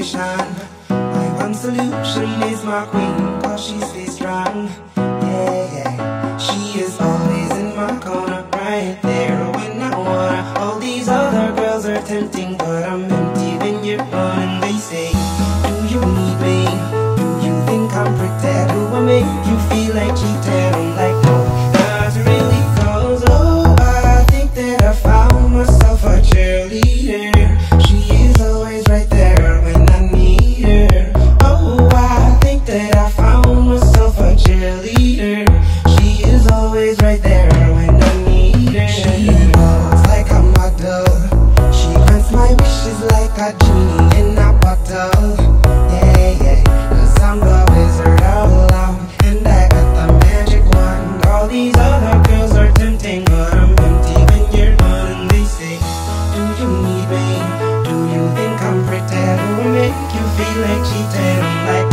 motivation. My one solution is my queen, cause she stays strong. Yeah, yeah. She is always in my corner, right there when I wanna. All these other girls are tempting, but I'm empty when you're gone. And they say, do you need me? Do you think I'm pretty? Do I make you feel like cheating? I'm like, no, not really, cause oh, I think that I found myself a cheerleader. She is always right there when I need her. Oh, I think that I found myself a cheerleader. She is always right there when I need her. She looks like a model. She grants my wishes like a genie in a bottle. Yeah, yeah, cause I'm the wizard of love, and I got the magic wand. All these other girls are tempting, but I'm empty when you're gone. And they say, do you need me? Do you think I'm pretty? Do I make you feel like cheating? I'm like,